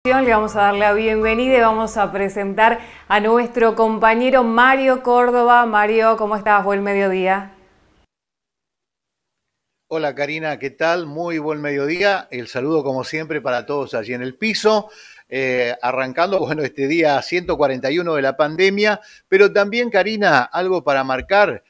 Le vamos a dar la bienvenida y vamos a presentar a nuestro compañero Mario Córdoba. Mario, ¿cómo estás? Buen mediodía. Hola Karina, ¿qué tal? Muy buen mediodía. El saludo como siempre para todos allí en el piso. Arrancando, bueno, este día 141 de la pandemia, pero también, Karina, algo para marcar,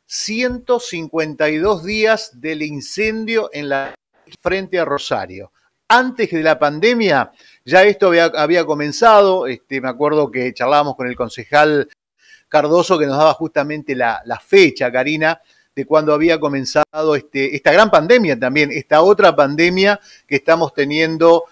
152 días del incendio en la frente a Rosario. Antes de la pandemia, ya esto había comenzado. Me acuerdo que charlábamos con el concejal Cardoso que nos daba justamente la fecha, Karina, de cuando había comenzado esta gran pandemia también, esta otra pandemia que estamos teniendo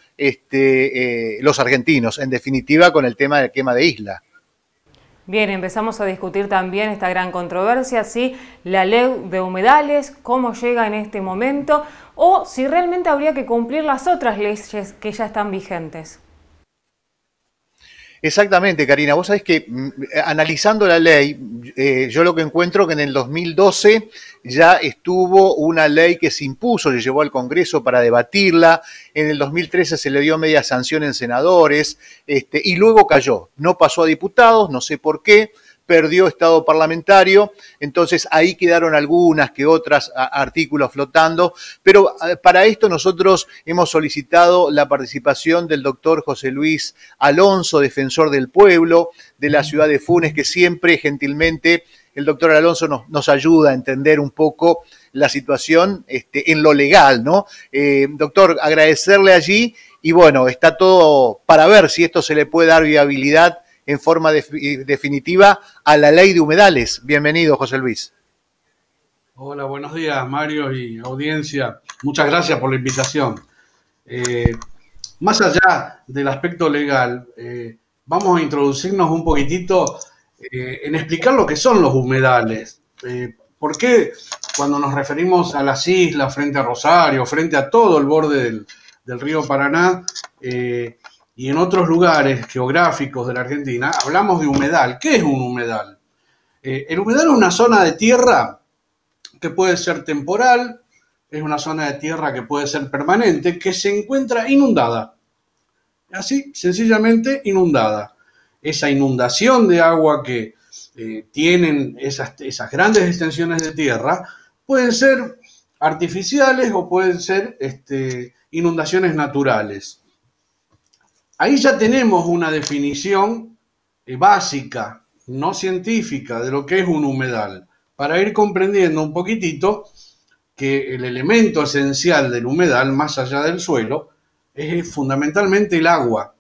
los argentinos, en definitiva con el tema del quema de isla. Bien, empezamos a discutir también esta gran controversia, si la ley de humedales, cómo llega en este momento, o si realmente habría que cumplir las otras leyes que ya están vigentes. Exactamente, Karina. Vos sabés que analizando la ley, yo lo que encuentro que en el 2012 ya estuvo una ley que se impuso, le llevó al Congreso para debatirla, en el 2013 se le dio media sanción en senadores, y luego cayó. No pasó a diputados, no sé por qué, perdió estado parlamentario, entonces ahí quedaron algunas que otras artículos flotando, pero para esto nosotros hemos solicitado la participación del doctor José Luis Alonso, defensor del pueblo de la ciudad de Funes, que siempre gentilmente el doctor Alonso nos ayuda a entender un poco la situación en lo legal, ¿no? Doctor, agradecerle allí y bueno, está todo para ver si esto se le puede dar viabilidad en forma definitiva a la ley de humedales. Bienvenido, José Luis. Hola, buenos días, Mario y audiencia. Muchas gracias por la invitación. Más allá del aspecto legal, vamos a introducirnos un poquitito en explicar lo que son los humedales. ¿Por qué cuando nos referimos a las islas, frente a Rosario, frente a todo el borde del río Paraná, y en otros lugares geográficos de la Argentina, hablamos de humedal? ¿Qué es un humedal? El humedal es una zona de tierra que puede ser temporal, es una zona de tierra que puede ser permanente, que se encuentra inundada. Así, sencillamente inundada. Esa inundación de agua que tienen esas grandes extensiones de tierra pueden ser artificiales o pueden ser inundaciones naturales. Ahí ya tenemos una definición básica, no científica, de lo que es un humedal, para ir comprendiendo un poquitito que el elemento esencial del humedal, más allá del suelo, es fundamentalmente el agua.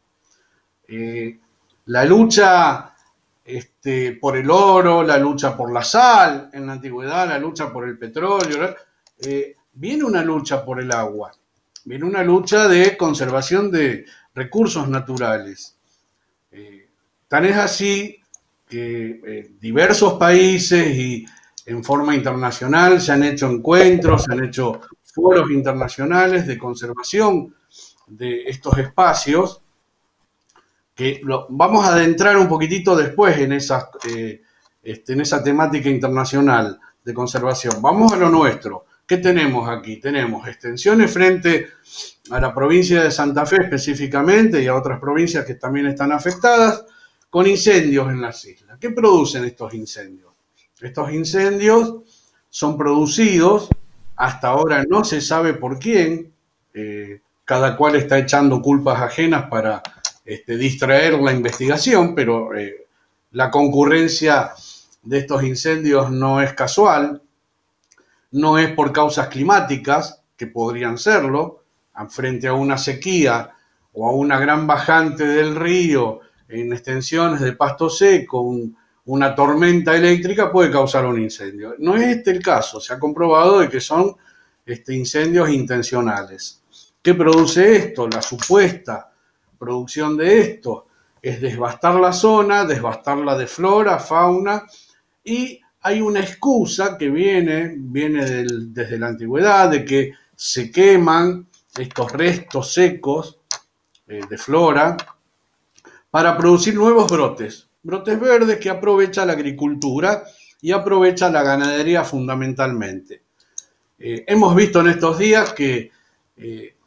La lucha por el oro, la lucha por la sal en la antigüedad, la lucha por el petróleo, viene una lucha por el agua, viene una lucha de conservación de recursos naturales. Tan es así que diversos países y en forma internacional se han hecho encuentros, se han hecho foros internacionales de conservación de estos espacios, que vamos a adentrar un poquitito después en esa temática internacional de conservación. Vamos a lo nuestro. ¿Qué tenemos aquí? Tenemos extensiones frente a la provincia de Santa Fe específicamente y a otras provincias que también están afectadas, con incendios en las islas. ¿Qué producen estos incendios? Estos incendios son producidos, hasta ahora no se sabe por quién, cada cual está echando culpas ajenas para distraer la investigación, pero la concurrencia de estos incendios no es casual, no es por causas climáticas, que podrían serlo, frente a una sequía o a una gran bajante del río en extensiones de pasto seco, una tormenta eléctrica puede causar un incendio. No es este el caso, se ha comprobado de que son incendios intencionales. ¿Qué produce esto? La supuesta producción de esto es devastar la zona, devastarla de flora, fauna, y hay una excusa que viene desde la antigüedad, de que se queman estos restos secos de flora para producir nuevos brotes verdes que aprovecha la agricultura y aprovecha la ganadería fundamentalmente. Hemos visto en estos días que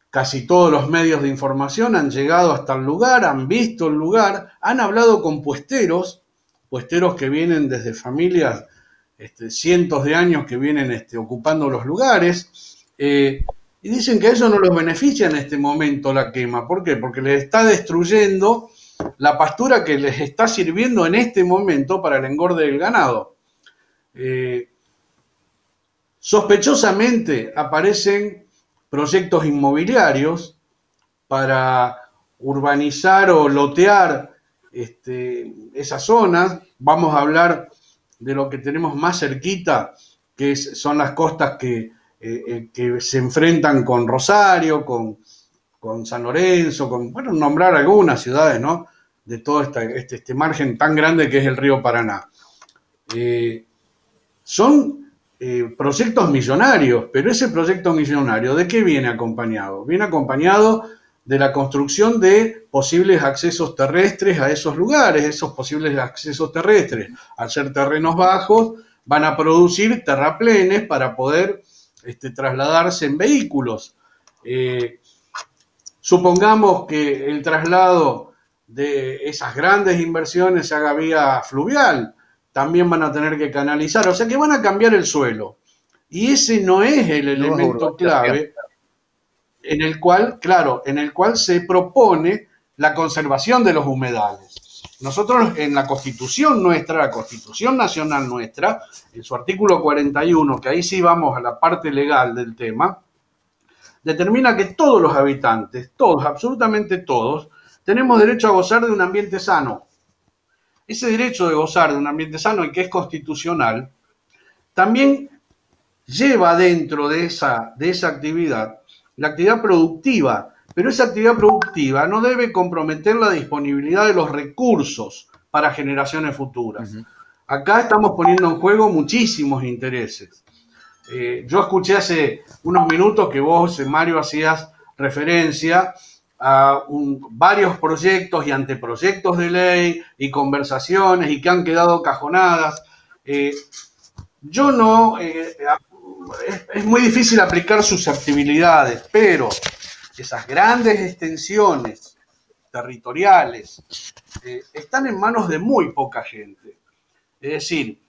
casi todos los medios de información han llegado hasta el lugar, han visto el lugar, han hablado con puesteros que vienen desde familias, cientos de años que vienen ocupando los lugares, y dicen que a ellos no los beneficia en este momento la quema. ¿Por qué? Porque les está destruyendo la pastura que les está sirviendo en este momento para el engorde del ganado. Sospechosamente aparecen proyectos inmobiliarios para urbanizar o lotear esas zonas. Vamos a hablar de lo que tenemos más cerquita, que son las costas que se enfrentan con Rosario, con San Lorenzo, bueno, nombrar algunas ciudades, ¿no? De todo este margen tan grande que es el río Paraná. Son proyectos millonarios, pero ese proyecto millonario, ¿de qué viene acompañado? Viene acompañado de la construcción de posibles accesos terrestres a esos lugares. Esos posibles accesos terrestres, al ser terrenos bajos, van a producir terraplenes para poder trasladarse en vehículos. Supongamos que el traslado de esas grandes inversiones se haga vía fluvial, también van a tener que canalizar, o sea que van a cambiar el suelo. Y ese no es el elemento clave en el cual se propone la conservación de los humedales. Nosotros en la Constitución nuestra, la Constitución Nacional nuestra, en su artículo 41, que ahí sí vamos a la parte legal del tema, determina que todos los habitantes, todos, absolutamente todos, tenemos derecho a gozar de un ambiente sano. Ese derecho de gozar de un ambiente sano y que es constitucional, también lleva dentro de esa actividad la actividad productiva, pero esa actividad productiva no debe comprometer la disponibilidad de los recursos para generaciones futuras. Acá estamos poniendo en juego muchísimos intereses. Yo escuché hace unos minutos que vos, Mario, hacías referencia a varios proyectos y anteproyectos de ley y conversaciones y que han quedado cajonadas. Yo no... es muy difícil aplicar susceptibilidades, pero esas grandes extensiones territoriales están en manos de muy poca gente. Es decir,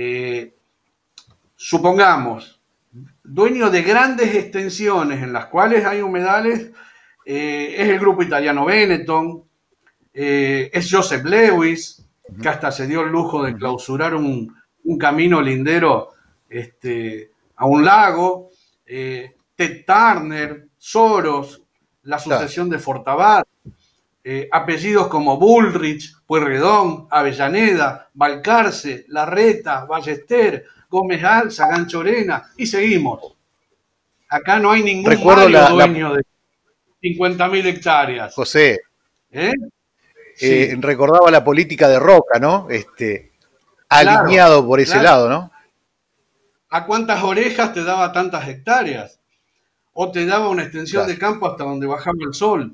supongamos, dueño de grandes extensiones en las cuales hay humedales, es el grupo italiano Benetton, es Joseph Lewis, que hasta se dio el lujo de clausurar un camino lindero a un lago, Ted Turner, Soros, la sucesión de Fortabat, apellidos como Bullrich, Pueyrredón, Avellaneda, Balcarce, Larreta, Ballester, Gómez Alza, Ganchorena, y seguimos. Acá no hay ningún dueño de 50.000 hectáreas. José, sí. Recordaba la política de Roca, ¿no? Alineado por ese lado, ¿no? ¿A cuántas orejas te daba tantas hectáreas? O te daba una extensión de campo hasta donde bajaba el sol.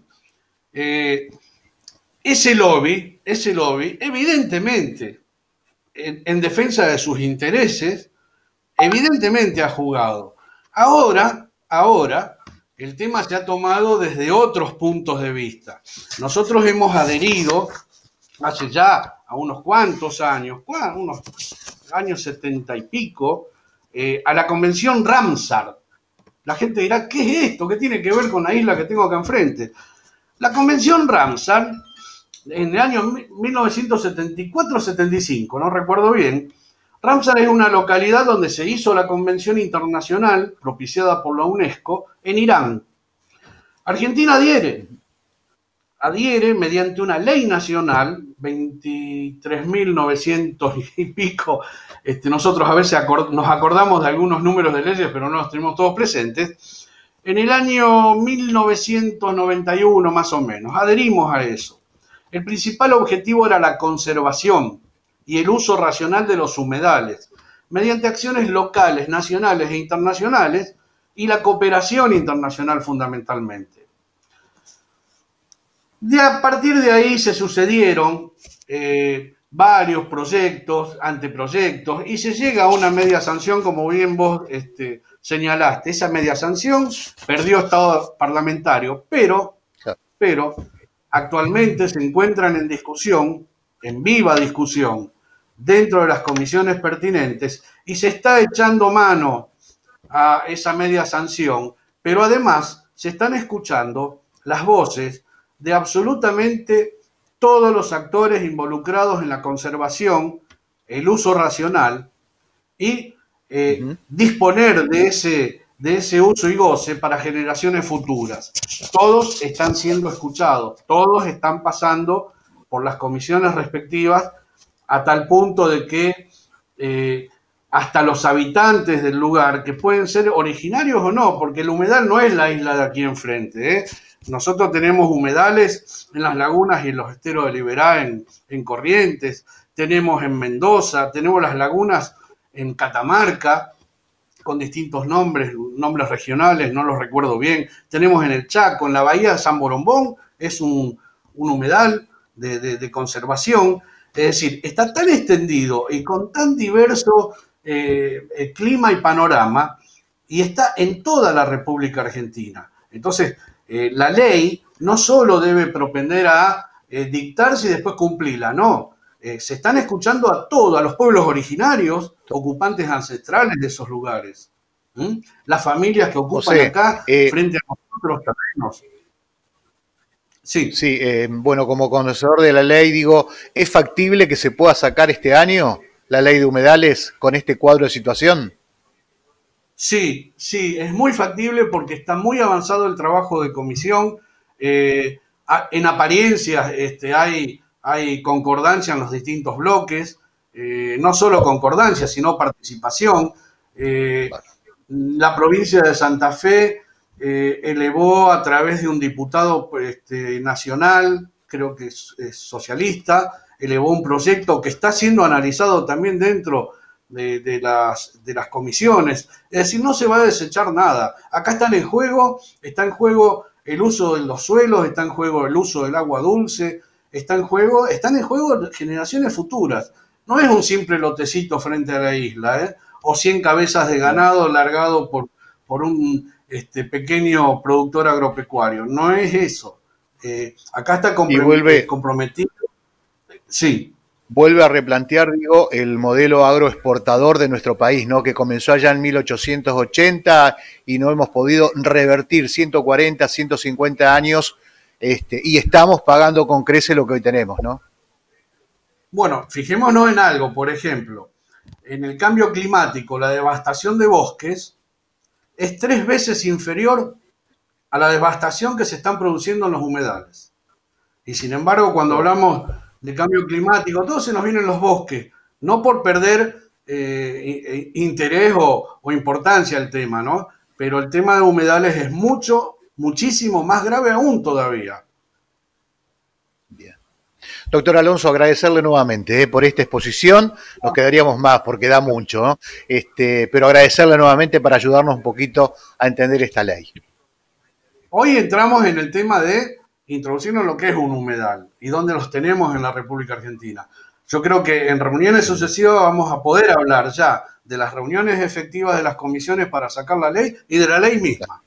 Ese lobby, evidentemente, en defensa de sus intereses, evidentemente ha jugado. Ahora, el tema se ha tomado desde otros puntos de vista. Nosotros hemos adherido hace ya a unos cuantos años, unos años 70 y pico, a la Convención Ramsar. La gente dirá, ¿qué es esto? ¿Qué tiene que ver con la isla que tengo acá enfrente? La Convención Ramsar, en el año 1974-75, no recuerdo bien, Ramsar es una localidad donde se hizo la Convención Internacional, propiciada por la UNESCO, en Irán. Argentina adhiere mediante una ley nacional, 23.900 y pico. Nosotros a veces nos acordamos de algunos números de leyes, pero no los tenemos todos presentes. En el año 1991, más o menos, adherimos a eso. El principal objetivo era la conservación y el uso racional de los humedales, mediante acciones locales, nacionales e internacionales, y la cooperación internacional fundamentalmente. A partir de ahí se sucedieron varios proyectos, anteproyectos, y se llega a una media sanción, como bien vos señalaste. Esa media sanción perdió estado parlamentario, pero actualmente se encuentran en discusión, en viva discusión, dentro de las comisiones pertinentes, y se está echando mano a esa media sanción, pero además se están escuchando las voces de absolutamente todos los actores involucrados en la conservación, el uso racional y disponer de ese uso y goce para generaciones futuras. Todos están siendo escuchados, todos están pasando por las comisiones respectivas a tal punto de que hasta los habitantes del lugar, que pueden ser originarios o no, porque el humedal no es la isla de aquí enfrente, ¿eh? Nosotros tenemos humedales en las lagunas y en los esteros de Liberá, en Corrientes, tenemos en Mendoza, tenemos las lagunas en Catamarca, con distintos nombres regionales, no los recuerdo bien. Tenemos en el Chaco, en la bahía de San Borombón, es un humedal de conservación. Es decir, está tan extendido y con tan diverso clima y panorama, y está en toda la República Argentina. Entonces, la ley no solo debe propender a dictarse y después cumplirla, no. Se están escuchando a todos, a los pueblos originarios, ocupantes ancestrales de esos lugares. Las familias que ocupan acá frente a nosotros terrenos. Sí. Sí, bueno, como conocedor de la ley, digo, ¿es factible que se pueda sacar este año la ley de humedales con este cuadro de situación? Sí, es muy factible porque está muy avanzado el trabajo de comisión. En apariencia hay concordancia en los distintos bloques, no solo concordancia, sino participación. La provincia de Santa Fe elevó a través de un diputado nacional, creo que es socialista, elevó un proyecto que está siendo analizado también dentro de las comisiones. Es decir, no se va a desechar nada. Acá está en juego el uso de los suelos, está en juego el uso del agua dulce, están en juego generaciones futuras. No es un simple lotecito frente a la isla, o 100 cabezas de ganado largado por un pequeño productor agropecuario. No es eso. Acá está comprometido. Sí. Vuelve a replantear, digo, el modelo agroexportador de nuestro país, ¿no? Que comenzó allá en 1880 y no hemos podido revertir 140, 150 años y estamos pagando con creces lo que hoy tenemos, ¿no? Bueno, fijémonos en algo, por ejemplo, en el cambio climático, la devastación de bosques es 3 veces inferior a la devastación que se están produciendo en los humedales. Y sin embargo, cuando hablamos de cambio climático, todo se nos vienen los bosques, no por perder interés o importancia al tema, ¿no? Pero el tema de humedales es muchísimo más grave aún todavía. Bien. Doctor Alonso, agradecerle nuevamente por esta exposición. Nos quedaríamos más porque da mucho, ¿no? Pero agradecerle nuevamente para ayudarnos un poquito a entender esta ley. Hoy entramos en el tema de introducirnos lo que es un humedal y dónde los tenemos en la República Argentina. Yo creo que en reuniones sucesivas vamos a poder hablar ya de las reuniones efectivas de las comisiones para sacar la ley y de la ley misma.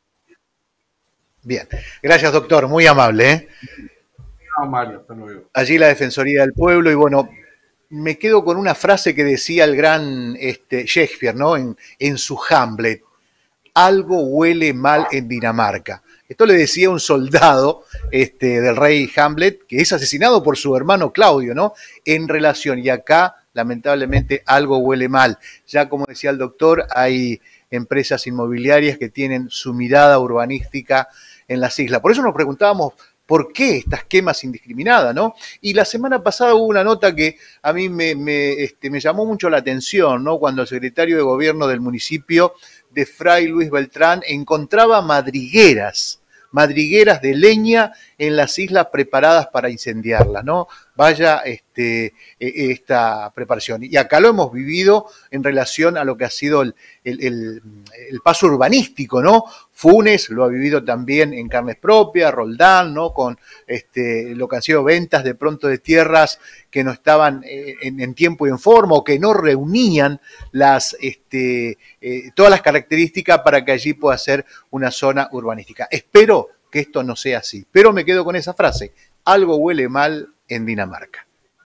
Bien, gracias doctor, muy amable. No, Mario, hasta luego. Allí la Defensoría del Pueblo y bueno, me quedo con una frase que decía el gran Shakespeare, ¿no? En su Hamlet, algo huele mal en Dinamarca. Esto le decía un soldado del rey Hamlet, que es asesinado por su hermano Claudio, ¿no? En relación, y acá, lamentablemente, algo huele mal. Ya como decía el doctor, hay empresas inmobiliarias que tienen su mirada urbanística en las islas. Por eso nos preguntábamos, ¿por qué estas quemas indiscriminadas, no? Y la semana pasada hubo una nota que a mí me llamó mucho la atención, ¿no? Cuando el secretario de Gobierno del municipio de Fray Luis Beltrán encontraba madrigueras de leña en las islas preparadas para incendiarlas, ¿no? Vaya esta preparación. Y acá lo hemos vivido en relación a lo que ha sido el paso urbanístico, ¿no? Funes lo ha vivido también en carnes propias, Roldán, ¿no? Con lo que han sido ventas de pronto de tierras que no estaban en tiempo y en forma, o que no reunían todas las características para que allí pueda ser una zona urbanística. Espero que esto no sea así, pero me quedo con esa frase: algo huele mal en Dinamarca.